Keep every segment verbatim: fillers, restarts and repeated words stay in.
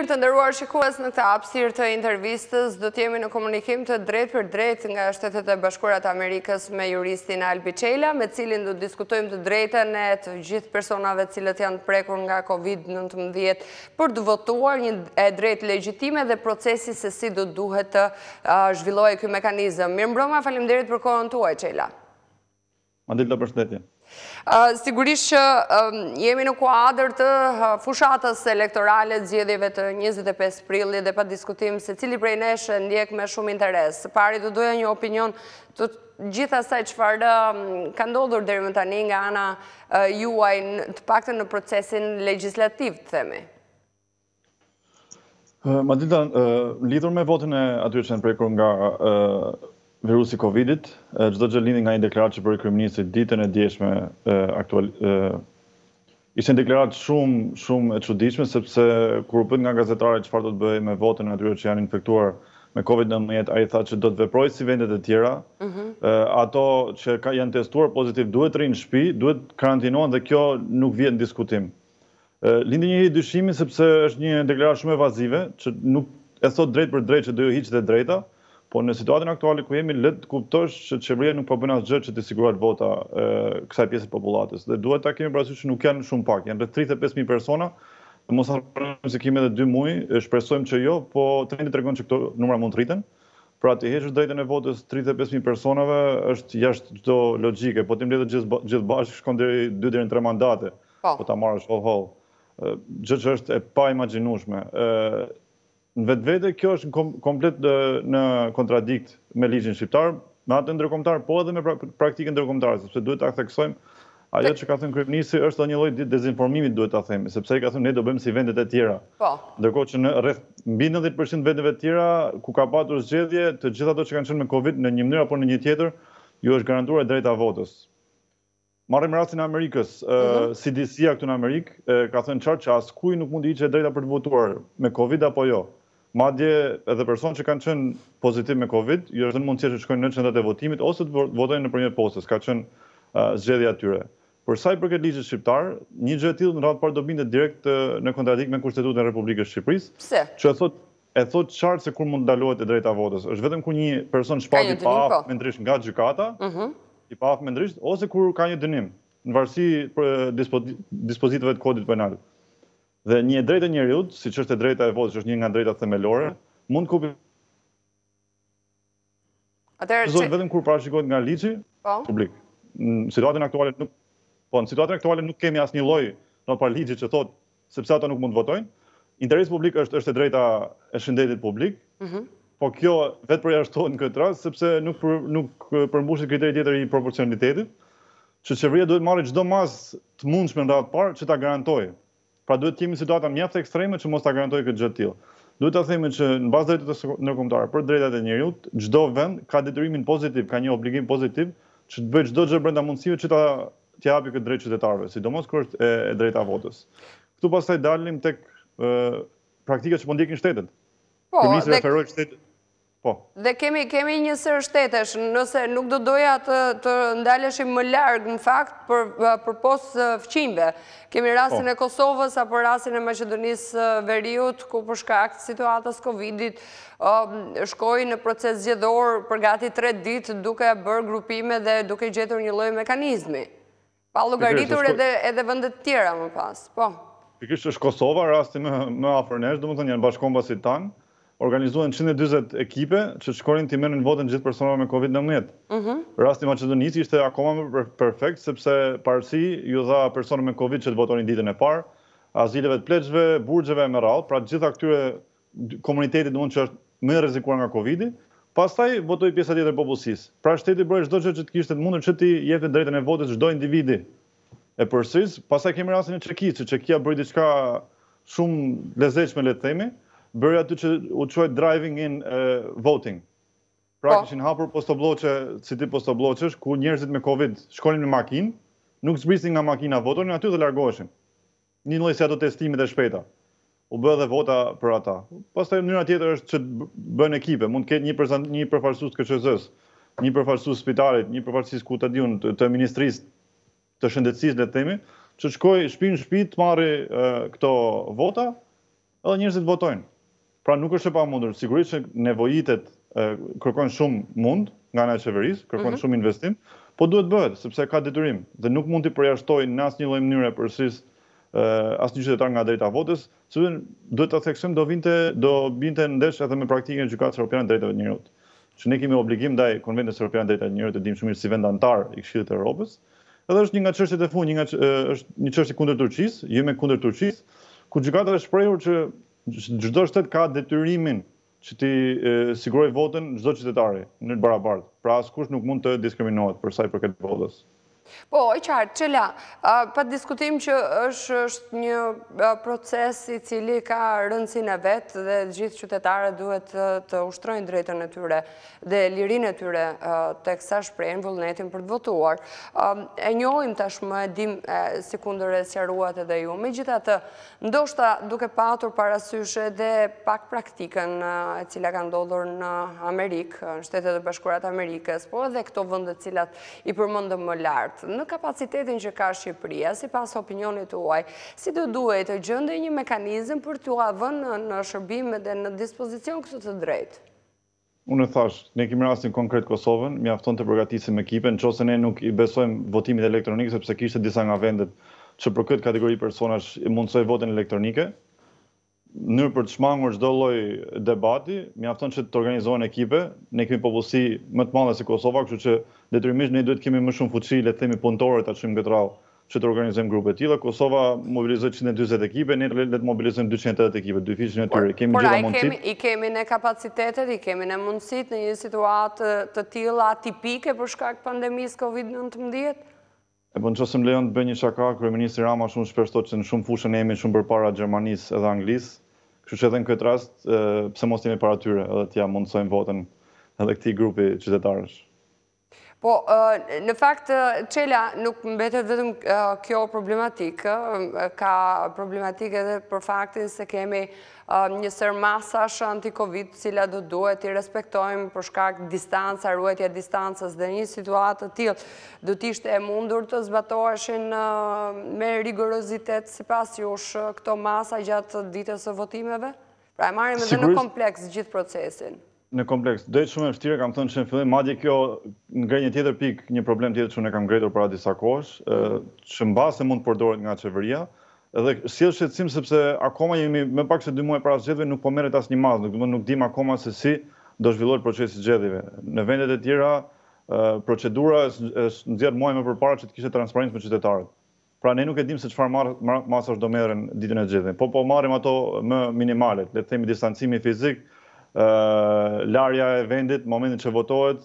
Mirë, të nderuar shikues, në këtë hapësirë të intervistës do të jemi në komunikim të drejtë për drejtë nga Shtetet e Bashkuara të Amerikës me juristin Albi Çela, me cilin do të diskutojmë të drejtën e të gjithë personave të cilët janë prekur nga kovid nëntëmbëdhjetë për të votuar, një e drejtë legjitime dhe procesi se si do duhet të uh, zhvillohej ky mekanizëm. Mirëmbrëma, faleminderit për kohën tuaj, Çela. Mandela, përshëndetje. Uh, sigurisht që um, jemi në kuadër të uh, fushatës elektorale të zgjedhjeve të njëzet e pesë prillit dhe pa diskutim se cili prej nesh ndjek me shumë interes. Së pari do doja një opinion të gjithë asaj çfarë um, ka ndodhur deri më tani nga ana uh, juaj të paktën në procesin legjislativ, të themi. Uh, Mandela, uh, lidhur me votën e atyre që janë prekur nga uh, virusi Covidit, çdo gjë lindi nga një deklaratë që bëri kryeministri ditën e djeshme aktual. Ishte një deklaratë shumë shumë e çuditshme sepse kur u pyet nga gazetarët çfarë do të bëjë me votën e atyre që janë infektuar me kovid nëntëmbëdhjetë, ai tha që do të veprojë si vendet e tjera. Mm-hmm. Ato që ka, janë testuar pozitiv duhet të rinë në shtëpi, duhet karantinohen dhe kjo nuk vjen në diskutim. Lindi një dyshimi sepse është një deklaratë shumë evazive, që nuk e thot drejt për drejt që do ju hiqet e drejta. Po në situatën aktuale ku jemi, le të kuptosh që qeveria nuk po bën asgjë që të sigurohet vota e, kësaj pjesë të popullatës. Dhe duhet ta kemi parasysh që nuk janë shumë pak, janë rreth tridhjetë e pesë mijë persona. Mos harrojmë se kemi edhe dy muaj, shpresojmë që jo, po trendi tregon që këto numra mund të rriten. Pra të heqësh drejtën e votës tridhjetë e pesë mijë personave është jashtë çdo logjike, po ti mbledh gjithë gjithë bashkë shkon deri dy deri në tre mandate. Po, po ta marrësh holl holl. Gjë që është e pa imagjinueshme. Në vetë vete, kjo është komplet në kontradikt me ligjin shqiptar, me atë ndërkombëtar, po edhe me praktikën ndërkombëtare, sepse duhet ta theksojmë ajo që ka thënë kryeministri është edhe një lloj dezinformimi, duhet ta themi, sepse ai ka thënë ne do bëjmë si vendet e tjera. Po. Ndërkohë që në rreth mbi nëntëdhjetë përqind vendeve të tjera ku ka patur zgjedhje, të gjitha ato që kanë qenë me Covid në një mënyrë apo në një tjetër, ju është garantuar drejta votës. Marrim rastin e Amerikës, mm-hmm. uh, C D C-a këtu në Amerikë uh, ka thënë qartë që askuj nuk mund të hiqet drejta për të votuar me Covid apo jo. Madje edhe personat që kanë qenë pozitiv me Covid, ju është dhënë mundësia që shkojnë në qendrat e votimit ose të votojnë nëpërmjet postës, ka qenë uh, zgjedhja e tyre. Për sa i përket ligjit shqiptar, një gjë e tillë në radhë parë do binte direkt uh, në kontradikt me Kushtetutën e Republikës së Shqipërisë. Pse? Që e thot e thot qartë se kur mund ndalohet e drejta votës. Është vetëm kur një person shpat i paaftë me ndrysh nga gjykata, uh-huh. i paaftë me ndrysh, ose kur ka një dënim, në varësi për dispozitave të kodit penal. Dhe një drejtë e njeriut, siç është e drejta e votës, që është një nga drejtat themelore, mund kupi Atëherë që vetëm kur parashikohet nga ligji publik. Në situatën aktuale nuk po në situatën aktuale nuk kemi asnjë lloj në par ligjit që thotë sepse ata nuk mund të votojnë. Interesi publik është është e drejta e shëndetit publik. Mm-hmm. Po kjo vetë përjashtohet në këtë rast sepse nuk për, nuk përmbushet kriteri tjetër i proporcionalitetit, që qeveria duhet marrë çdo masë të mundshme në radhë parë që ta garantojë. Pra duhet të kemi situata mjaft ekstreme që mos ta garantojë këtë gjë të tillë. Duhet ta themi që në bazë drejtës ndërkombëtare për drejtat e njerëzit, çdo vend ka detyrimin pozitiv, ka një obligim pozitiv që të bëjë çdo gjë brenda mundësive që ta t'i japë këtë drejtë qytetarëve, sidomos kur është e, e drejta votës. Ktu pastaj dalim tek e, praktikat që po ndjekin shtetet. Po, Kryeministri referoi shtetet. Po. Dhe kemi kemi një sër shtetesh, nëse nuk do doja të të ndaleshim më larg në fakt për përpos fqinjve. Kemi rastin po. e Kosovës apo rastin e Maqedonisë Veriut ku për shkak të situatës Covidit uh, shkoi në proces zgjedhor për gati tre ditë duke bërë grupime dhe duke gjetur një lloj mekanizmi. Pa llogaritur edhe edhe vende të tjera më pas. Po. Pikërisht është Kosova rasti më më afër nesh, domethënë janë bashkëkombasit tanë. Organizuan njëqind e dyzet ekipe që shkonin të merrnin votën gjithë personave me kovid nëntëmbëdhjetë. Mm-hmm. Rasti i Maqedonisë ishte akoma më perfekt sepse parësi ju dha persona me Covid që të votonin ditën e parë, azileve të pleqshve, burgjeve me radhë, pra gjitha këtyre komunitetit domethënë që është më i rrezikuar nga Covidi, pastaj votoi pjesa tjetër e popullsisë. Pra shteti bëri çdo gjë që të kishte të mundur që të jepte drejtën e votës çdo individi. E përsëris, pastaj kemi rastin e Çekisë, që Çekia bëri diçka shumë lezetshme le të themi. Bëri aty që u quajt driving in uh, voting. Pra kishin hapur postobloqe, si ti postobloqesh, ku njerëzit me Covid shkonin në makinë, nuk zbrisin nga makina, votonin aty dhe largoheshin. Një lloj si ato testimet e shpejta. U bë dhe vota për ata. Pastaj mënyra tjetër është që bën ekipe, mund të ketë një person, një përfaqësues të K Q Z-s, një përfaqësues të spitalit, një përfaqësues ku ta diun të, të ministrisë të shëndetësisë le të themi, që shkoi shtëpi në shtëpi të marrë uh, këto vota. edhe njerëzit votojnë. Pra nuk është e pamundur, sigurisht që nevojitet kërkojnë shumë mund nga ana e qeverisë, kërkojnë shumë investim, po duhet bëhet, sepse ka detyrim dhe nuk mund t'i përjashtojnë në asnjë lloj mënyre përësisht asnjë qytetar nga drejta e votës, sepse duhet ta theksojmë do vinte do binte ndesh edhe me praktikën e Gjykatës Evropiane të Drejtave të Njerëzit. Që ne kemi obligim ndaj Konventit Evropian të Drejtave të Njerëzit, e dimë shumë mirë si vend antar i Këshillit të Evropës. Edhe është një nga çështjet e fundit, një nga është një çështje kundër Turqisë, jemi kundër Turqisë, ku gjykata është shprehur që çdo shtet ka detyrimin që ti siguroj votën çdo qytetari në barabartë. Pra askush nuk mund të diskriminohet për sa i përket votës. Po, e qartë, Çela, pa diskutim që është një proces i cili ka rëndësinë e vetë dhe gjithë qytetarët duhet të ushtrojnë drejtën e tyre dhe lirinë e tyre teksa shprehin vullnetin për të votuar. E njohim tashmë, e dim si kundër e sqaruat edhe ju. Megjithatë, ndoshta duke patur parasysh edhe pak praktikën e cila ka ndodhur në Amerikë, në Shtetet e Bashkuara të Amerikës, po edhe këto vende të cilat i përmendëm më lart. Në kapacitetin që ka Shqipëria, si pas opinionit tuaj, si do duhet të gjendë një mekanizëm për t'u vënë në shërbim dhe në dispozicion këtë të drejtë? Unë thash, ne kemi rastin konkret Kosovën, mjafton të përgatisim ekipen, nëse ne nuk i besojmë votimit elektronik, sepse kishte disa nga vendet që për këtë kategori personash i mundsoj votën elektronike, në për të shmangur çdo lloj debati, mjafton që të organizohen ekipe, ne kemi popullsi më të madhe se Kosova, kështu që detyrimisht ne duhet kemi më shumë fuqi, le të themi punëtorë ta çojmë këtë radhë që të organizojmë grupe të tilla. Kosova mobilizoi njëqind e dyzet ekipe, ne le të mobilizojmë dyqind e tetëdhjetë ekipe, dy fiqin e tyre. Kemi gjitha mundësitë. Por i kemi në kapacitetet, i kemi në mundësitë në një situatë të tilla atipike për shkak të pandemisë Covid nëntëmbëdhjetë? E po nëse më lejon të bëj një shaka, kryeministri Rama shumë shpesh thotë që në shumë fushë ne jemi shumë përpara Gjermanisë edhe Anglisë. Kështu që edhe në këtë rast, pse mos jemi para tyre, edhe t'ja mundsojmë votën edhe këtij grupi qytetarësh. Po, në fakt, Çela, nuk mbetet vetëm kjo problematikë, ka problematikë edhe për faktin se kemi një sër masash anti-Covid, cila do duhet të respektojmë për shkak distanca, ruajtja distancës dhe një situatë të tillë do të ishte e mundur të zbatoheshin me rigorozitet sipas jush këto masa gjatë ditës së votimeve? Pra e marrim edhe në kompleks gjithë procesin. Në kompleks, do jetë shumë e vështirë, kam thënë që në fillim, madje kjo ngre një tjetër pikë, një problem tjetër që ne kam ngretur para disa kohësh, që mbase mund të përdoret nga qeveria, edhe sjell shqetësim sepse akoma jemi më pak se dy muaj para zgjedhjeve, nuk po merret asnjë masë, nuk, nuk dim akoma se si do zhvillohet procesi i zgjedhjeve. Në vendet e tjera, procedura është nxjerr muaj më përpara që të kishte transparencë me qytetarët. Pra ne nuk e dim se çfarë masash do merren ditën e zgjedhjeve. Po po marrim ato më minimale, le të themi distancimi fizik, larja e vendit, momentin që votohet,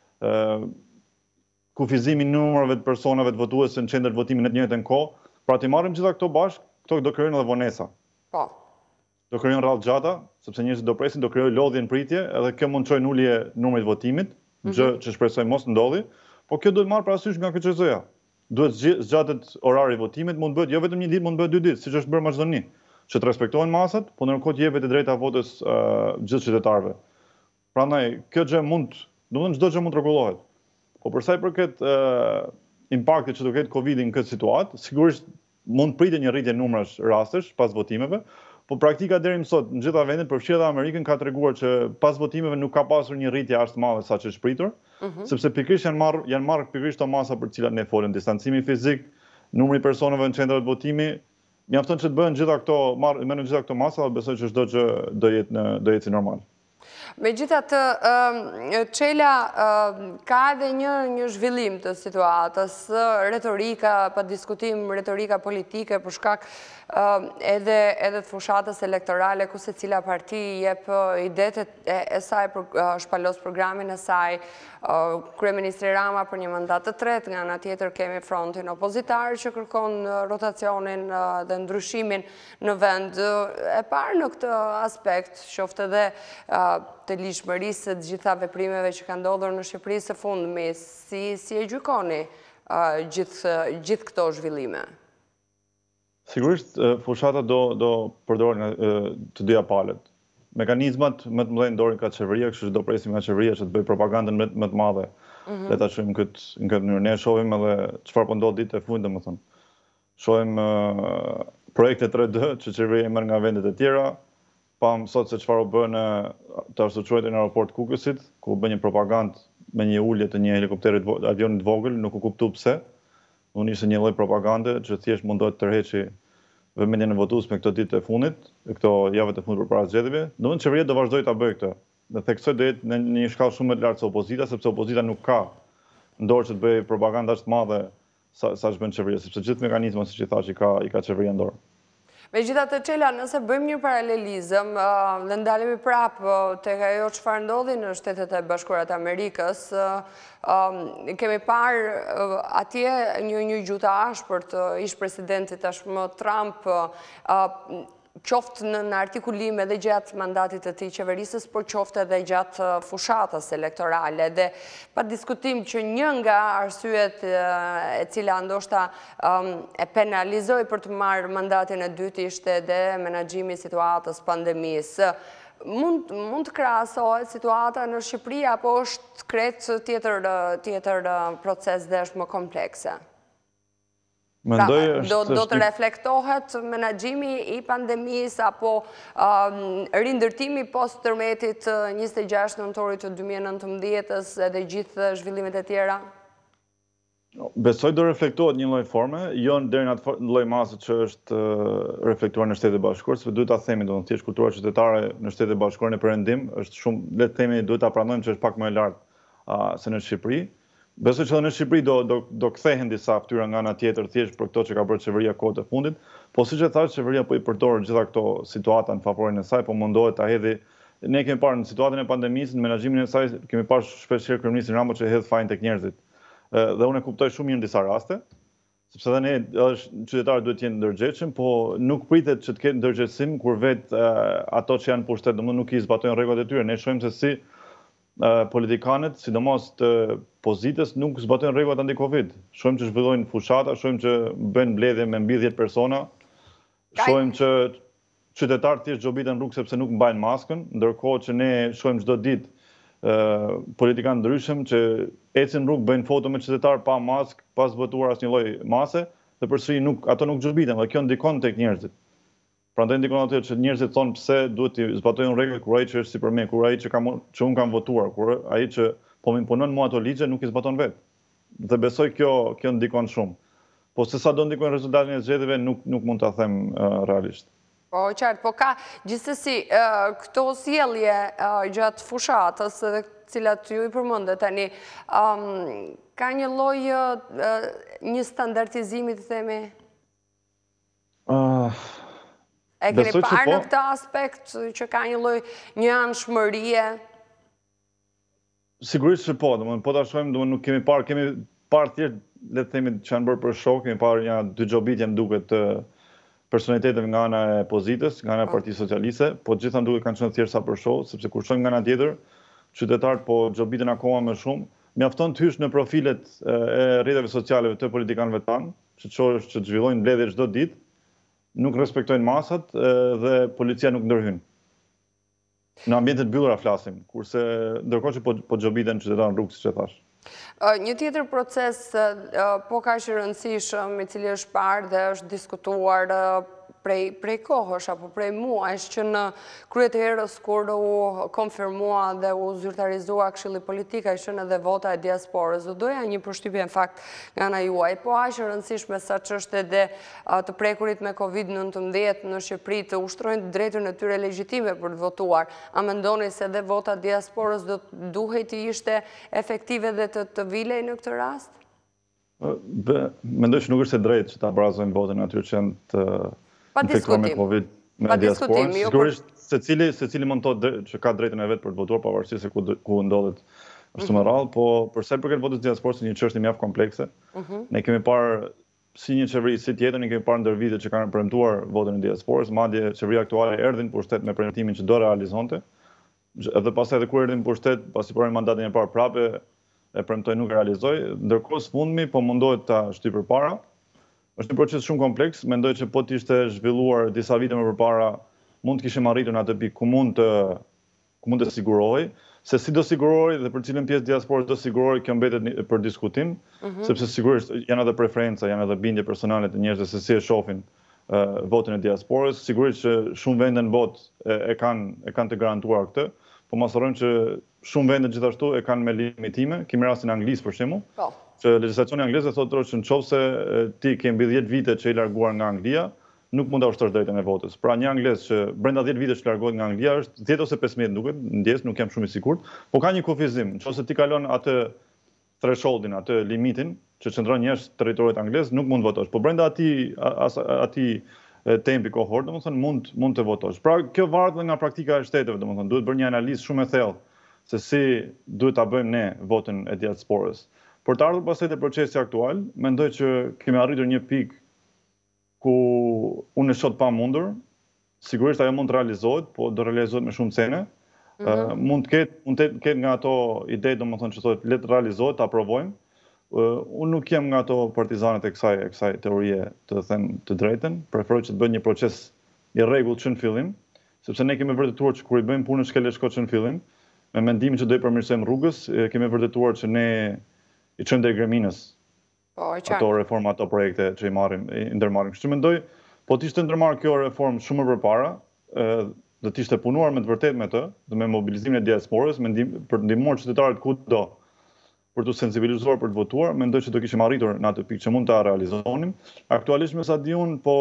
kufizimi numërave të personave të votues në qendër votimi në të njëjtën kohë, pra të marrim gjitha këto bashkë, këto do krijojnë edhe vonesa. Po. Do krijojnë rradhë gjata, sepse njerëzit do presin, do krijojë lodhje në pritje, edhe kjo mund të çojë ulje numrit votimit, gjë që shpresoj mos ndodhi, po kjo duhet marrë parasysh nga kjo çështje. Duhet zgjatet orari i votimit, mund bëhet jo vetëm një ditë, mund bëhet dy ditë, siç është bërë Maqedoni, që të respektohen masat, po ndërkohë të jepet e drejta votës gjithë qytetarëve. Prandaj, kjo gjë mund, domethënë çdo gjë mund të rregullohet. Po për sa i përket impaktit që do ketë Covidi në këtë situatë, sigurisht mund pritet një rritje numrash rastesh pas votimeve, po praktika deri më sot në gjitha vendet, përfshirë edhe Amerikën, ka treguar që pas votimeve nuk ka pasur një rritje aq të madhe sa që është pritur, sepse pikërisht janë marrë janë marrë pikërisht ato masa për të cilat ne folëm, distancimi fizik, numri i personave në qendrat votimi. Mjafton që të bëhen gjitha këto, merren gjitha këto masa, besoj që çdo gjë do jetë në do jetë si normal. Megjithatë, Çela, ka edhe një një zhvillim të situatës, retorika, pa diskutim, retorika politike për shkak edhe edhe të fushatës elektorale, ku secila parti jep idetë e saj për shpalos programin e saj, kryeministri Rama për një mandat të tretë, nga ana tjetër kemi frontin opozitar që kërkon rotacionin dhe ndryshimin në vend. E parë në këtë aspekt, qoftë edhe të lishmërisë të gjitha veprimeve që kanë ndodhur në Shqipëri së fundmi, si si e gjykoni gjithë gjithë këto zhvillime? Sigurisht, fushata do do përdoren të dyja palët. Mekanizmat më të mëdhenj dorin ka qeveria, kështu që do presim nga qeveria që të bëjë propagandën më më të madhe. Le ta shohim këtë në këtë mënyrë. Ne shohim edhe çfarë po ndodh ditë e fundit, domethënë. Shohim projekte tre D që qeveria merr nga vendet e tjera, pam sot se çfarë u bë në të ashtuquajtë në aeroport Kukësit, ku u bë një propagandë me një ulje të një helikopterit avionit vogël, nuk u kuptu pse. Unë ishte një lloj propagande që thjesht mundohet të tërheqi vëmendjen e votues me këto ditë e fundit, e këto javë të fundit përpara zgjedhjeve. Domethënë qeveria do vazhdojë ta bëjë këtë. Dhe theksoj do jetë në një shkallë shumë më të lartë se opozita, sepse opozita nuk ka në dorë që të bëjë propaganda të madhe sa sa ç'bën qeveria, sepse gjithë mekanizmat siç i thash i ka i ka qeveria në dorë. Megjithatë, Çela, nëse bëjmë një paralelizëm dhe ndalemi prapë tek ajo çfarë ndodhi në Shtetet e Bashkuara të Amerikës, kemi parë atje një një gjuhë të ashpër të ish presidentit tashmë Trump, qoftë në artikulim edhe gjatë mandatit të tij qeverisës, por qoftë edhe gjatë fushatës elektorale. Dhe pa diskutim që një nga arsyet e cila ndoshta e penalizoi për të marrë mandatin e dytë ishte edhe menaxhimi i situatës pandemisë. Mund mund të krahasohet situata në Shqipëri apo është krejt tjetër tjetër proces dhe është më komplekse? Pra, do, do të reflektohet menaxhimi i pandemisë apo um, rindërtimi post tërmetit njëzet e gjashtë nëntorit të dy mijë e nëntëmbëdhjetës edhe gjithë zhvillimet e tjera? Besoj do reflektohet një lloj forme, jo deri në atë lloj mase që është reflektuar në Shtetet e Bashkuara, sepse duhet ta themi, domethënë thjesht kultura qytetare në Shtetet e Bashkuara në Perëndim është shumë, le të themi, duhet ta pranojmë që është pak më e lartë uh, se në Shqipëri. Besoj që në Shqipëri do, do, do kthehen disa fytyra nga ana tjetër thjesht për këto që ka bërë qeveria kohët e fundit, po siç e thash, qeveria po i përdor gjitha këto situata në favorin e saj, po mundohet ta hedhë. Ne kemi parë në situatën e pandemisë, në menaxhimin e saj, kemi parë shpesh kryeministin Rama që hedh fajin tek njerëzit. Dhe unë e kuptoj shumë mirë në disa raste, sepse edhe ne është qytetarët duhet të jenë ndërgjegjshëm, po nuk pritet që të ketë ndërgjegjësim kur vetë ato që janë pushtet, domethënë nuk i zbatojnë rregullat e tyre. Ne shohim se si politikanët, sidomos të pozitës, nuk zbatojnë rregullat anti-Covid. Shohim që zhvillojnë fushata, shohim që bëjnë mbledhje me mbi dhjetë persona, shohim që qytetarët thjesht xhobiten rrugë sepse nuk mbajnë maskën, ndërkohë që ne shohim çdo ditë politikanë ndryshëm që ecin rrugë, bëjnë foto me qytetar pa maskë, pa zbatuar asnjë lloj mase, dhe përsëri nuk ato nuk xhobiten, dhe kjo ndikon tek njerëzit. Prandaj ndikon atë që njerëzit thonë pse duhet të zbatojnë rregullat kur ai që është sipër me, kur ai që kam që un kam votuar, kur ai që po më imponon mua ato ligje nuk i zbaton vetë. Dhe besoj kjo kjo ndikon shumë. Po se sa do ndikojnë rezultatin e zgjedhjeve nuk nuk mund ta them uh, realisht. Po qartë, po ka gjithsesi këto sjellje gjatë fushatës dhe cilat ju i përmendet tani, um, ka një lloj një standardizimi të themi? Uh, e keni parë në këtë aspekt që ka një lloj një anshmërie? Sigurisht që po, domethënë po ta shohim, domethënë nuk kemi parë, kemi parë thjesht le të themi që janë bërë për shok, kemi parë një dy xhobitje më duket të personaliteteve nga ana e pozitës, nga ana e Partisë Socialiste, po gjitha duket kanë qenë thjesht sa për show, sepse kur shohim nga ana tjetër, qytetarët po xhobiten akoma më shumë. Mjafton të hysh në profilet e rrjeteve sociale të politikanëve tanë, që çosh që zhvillojnë mbledhje çdo ditë, nuk respektojnë masat dhe policia nuk ndërhyn. Në ambientet mbyllura flasim, kurse ndërkohë që po po xhobiten qytetarët në rrugë, siç e thash. Një tjetër proces po ka që rëndësishëm, i cili është parë dhe është diskutuar prej, prej kohësh apo prej muajsh, që në kryet e herës kur u konfirmua dhe u zyrtarizua Këshilli Politik, ishte edhe vota e diasporës. Do doja një përshtypje në fakt nga ana juaj, po aq e rëndësishme sa ç'është edhe të prekurit me Covid nëntëmbëdhjetë në Shqipëri të ushtrojnë drejtën e tyre legjitime për të votuar. A mendoni se edhe vota e diasporës do duhej të ishte efektive dhe të, të vilej në këtë rast? Mendoj që nuk është e drejtë që ta brazojnë votën aty që janë të Pa infektuar me diskutim. Covid me diasporën. Sigurisht secili secili mund të thotë që ka drejtën e vet për të votuar pavarësisht se ku ku ndodhet ashtu më radhë, po për sa i përket votës diasporës një çështje mjaft komplekse. Ne kemi parë si një qeveri si tjetër, ne kemi parë ndër vitet që kanë premtuar votën e diasporës, madje qeveria aktuale erdhi në pushtet me premtimin që do realizonte. Edhe pastaj edhe kur erdhi në pushtet, pasi porën mandatin e parë prapë e premtoi nuk e realizoi, ndërkohë sfundmi po mundohet ta shtyjë përpara. Është një proces shumë kompleks, mendoj që po të ishte zhvilluar disa vite më përpara, mund të kishim arritur në atë pikë ku mund të ku mund të sigurohej, se si do sigurohej dhe për cilën pjesë diasporës do sigurohej, kjo mbetet për diskutim, sepse sigurisht janë edhe preferenca, janë edhe bindje personale të njerëzve se si e shohin votën e diasporës. Sigurisht që shumë vende në botë e kanë e kanë të garantuar këtë, po mos harrojmë që shumë vende gjithashtu e kanë me limitime. Kemi rastin e Anglisë për shembull, që legjislacioni anglisë thotë që nëse ti ke mbi dhjetë vite që i larguar nga Anglia, nuk mund ta ushtrosh drejtën e votës. Pra një anglez që brenda dhjetë vitesh largohet nga Anglia është dhjetë ose pesëmbëdhjetë duket, ndjes, nuk jam shumë i sigurt, po ka një kufizim. Nëse ti kalon atë thresholdin, atë limitin që qëndron jashtë territorit anglez, nuk mund votosh. Po brenda atij atij tempi kohor, domethënë mund mund të votosh. Pra kjo varet nga praktika e shteteve, domethënë duhet bërë një analizë shumë e thellë se si duhet ta bëjmë ne votën e diasporës. Por të ardhur pastaj te procesi aktual, mendoj që kemi arritur një pikë ku unë e shoh pa mundur. Sigurisht ajo mund të realizohet, po do realizohet me shumë cene. Mm -hmm. uh, mund të ketë mund të ketë nga ato ide, domethënë që thotë le të realizohet, ta provojmë. Uh, unë nuk jam nga ato partizanët e kësaj e kësaj teorie të thënë të drejtën, preferoj që të bëjë një proces i rregullt që në fillim, sepse ne kemi vërtetuar që kur i bëjmë punën shkele shko që në fillim, me mendimin që do i përmirësojmë rrugës, kemi vërtetuar që ne i çojmë deri greminës ato reforma, ato projekte që i marrim, i ndërmarrim. Kështu mendoj, po të ishte ndërmarrë kjo reformë shumë më përpara, do të ishte punuar me të vërtetë me të, dhe me mobilizimin e diasporës, me ndim, për të ndihmuar qytetarët kudo për të sensibilizuar për të votuar, mendoj që do kishim arritur në atë pikë që mund ta realizonim. Aktualisht me sa di unë, po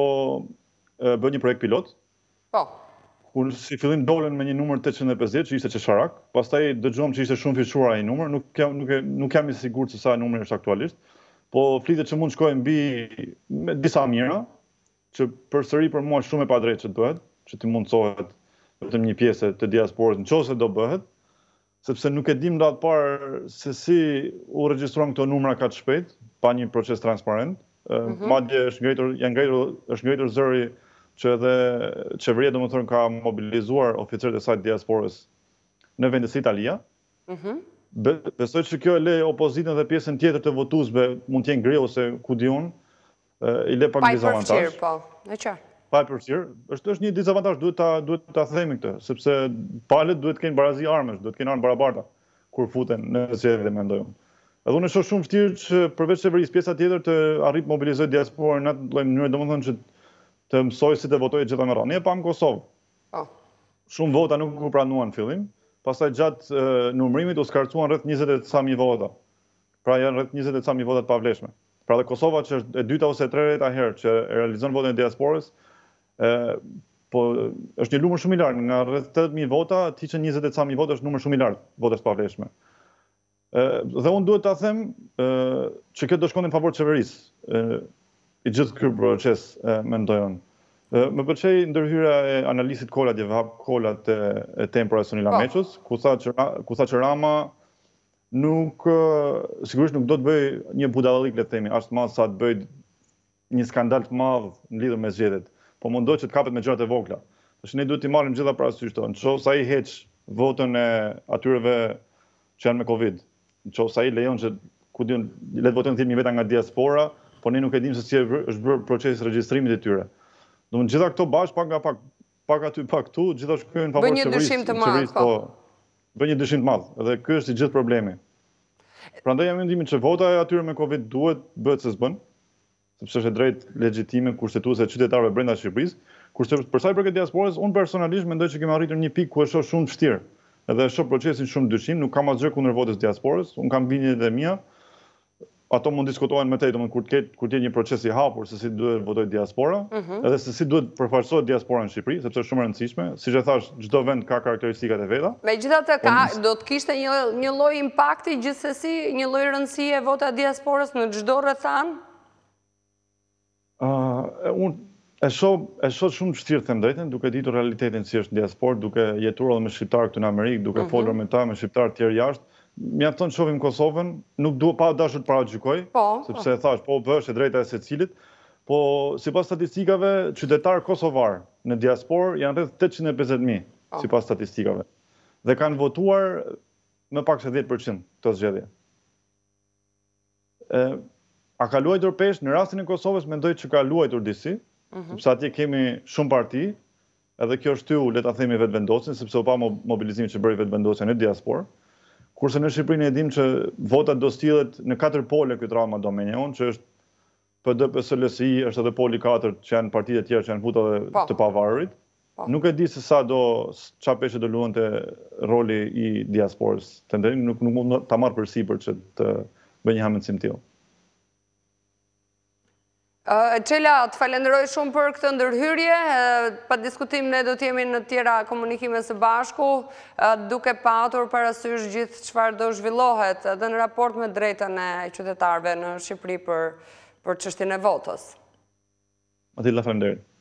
bë një projekt pilot. Po. Kur si fillim dolën me një numër tetëqind e pesëdhjetë, që ishte çesharak, pastaj dëgjuam që ishte shumë fishuar ai numër, nuk jam nuk, nuk jam i sigurt se sa numri është aktualisht, po flitet që mund shkojë mbi me disa mijëra, që përsëri për mua shumë e padrejtë që të bëhet, që të mundsohet vetëm një pjesë të diasporës nëse do bëhet, sepse nuk e dim datë parë se si u regjistruan këto numra kaq shpejt, pa një proces transparent. Mm -hmm. Madje është ngritur, janë ngritur, është ngritur zëri që edhe qeveria domethënë ka mobilizuar oficerët e saj diasporës në vende si Italia. Mm -hmm. Be, besoj që kjo e le opozitën dhe pjesën tjetër të votuesve mund të jenë gri ose ku di unë, i le pak dizavantazh. Po, e qartë. Pa e përfshirë, është është një dizavantazh, duhet ta duhet ta themi këtë, sepse palët duhet të kenë barazi armësh, duhet të kenë armë barabarta kur futen në zgjedhje, mendoj unë. Edhe unë shoh shumë vështirë që përveç qeverisë pjesa tjetër të arrit mobilizojë diasporën në atë lloj mënyre, domethënë që të mësoj si të votojë gjithë me radhë. Ne pam Kosovë. Oh. Shumë vota nuk u pranuan në fillim, pastaj gjatë uh, numërimit u skarcuan rreth njëzet e ca mijë vota. Pra janë rreth njëzet e ca mijë vota të pavlefshme. Pra dhe Kosova që është e dyta ose e treta herë që e realizon votën e diasporës, e, po është një numër shumë i lartë, nga rreth tetëdhjetë mijë vota, ti që njëzet e ca mijë vota është numër shumë i lartë votës pavlefshme. Dhe unë duhet ta them e, që kjo do shkonte në favor të qeverisë. I gjithë ky proces, mendoj unë. Më pëlqej ndërhyrja e analistit Kolat, je hap Kolat e, e tempra Sonila oh. Meçës, ku tha që ku tha që Rama nuk sigurisht nuk do të bëj një budallik, le të themi, as të madh sa të bëj një skandal të madh në lidhje me zgjedhjet, po mundoj që të kapet me gjërat e vogla. Tash ne duhet t'i marrim gjitha parasysh këto. Nëse ai heq votën e atyreve që janë me Covid, nëse ai lejon që ku diun le të votojnë thjesht një veta nga diaspora, po ne nuk e dim se si është bërë procesi regjistrimit e tyre. Domethënë gjitha këto bash pak nga pak, pak aty pak këtu, gjitha shkojnë në favor të qeverisë. Bën një dyshim të madh, po. Bën një dyshim të madh, dhe ky është i gjithë problemi. Prandaj jam mendimin që vota e atyre me Covid duhet bëhet se s'bën, sepse është e drejtë legjitime kushtetuese e qytetarëve brenda Shqipërisë. Kurse për sa i përket diasporës, unë personalisht mendoj që kemi arritur një pikë ku e shoh shumë vështirë. Edhe e shoh procesin shumë dyshim, nuk kam asgjë kundër votës diasporës, unë kam bindjen e mia. Ato mund diskutohen më tej, domethënë kur të ketë kur të jetë një proces i hapur se si duhet votojë diaspora, uh -huh. edhe se si duhet përfaqësohet diaspora në Shqipëri, sepse është shumë e rëndësishme. Siç e thash, çdo vend ka karakteristikat e veta. Megjithatë ka do të kishte një një lloj impakti gjithsesi, një lloj rëndësie vota e diasporës në çdo rrethan? Ë, uh, unë e shoh e shoh shumë vështirë them drejtën, duke ditur realitetin si është në diasporë, duke jetuar edhe me shqiptar këtu në Amerikë, duke uh -huh. folur me ta me shqiptar të tjerë jashtë. Mjafton të shohim Kosovën, nuk dua pa dashur të paragjykoj, po, sepse thash, po është e drejta e secilit, po sipas statistikave, qytetar kosovar në diasporë janë rreth tetëqind e pesëdhjetë mijë, po. Sipas statistikave. Dhe kanë votuar më pak se dhjetë përqind këtë zgjedhje. E, a ka luajtur peshë? Në rastin e Kosovës mendoj që ka luajtur disi, uh -huh. sepse atje kemi shumë parti, edhe kjo shtyu, le ta themi, vetvendosin, sepse u pa mobilizimin që bëri vetvendosja në diasporë. Kurse në Shqipërinë e dim që votat do stillet në katër pole këtë radhë domeni on, që është P D, P S L S I, është edhe Poli katër, që janë partitë e tjera që janë futa dhe të pavarërit. Nuk e di se sa do, qa peshe do luante roli i diasporës. Të nderin, nuk, nuk mund të marrë për sipër që të bëjë një hamendësim tillë. Çela, të falenderoj shumë për këtë ndërhyrje. Pa diskutim ne do t'jemi në tjera komunikime së bashku, duke patur parasysh gjithë çfarë do zhvillohet edhe në raport me drejtën e qytetarëve në Shqipëri për për çështjen e votës. Atilla, falenderoj.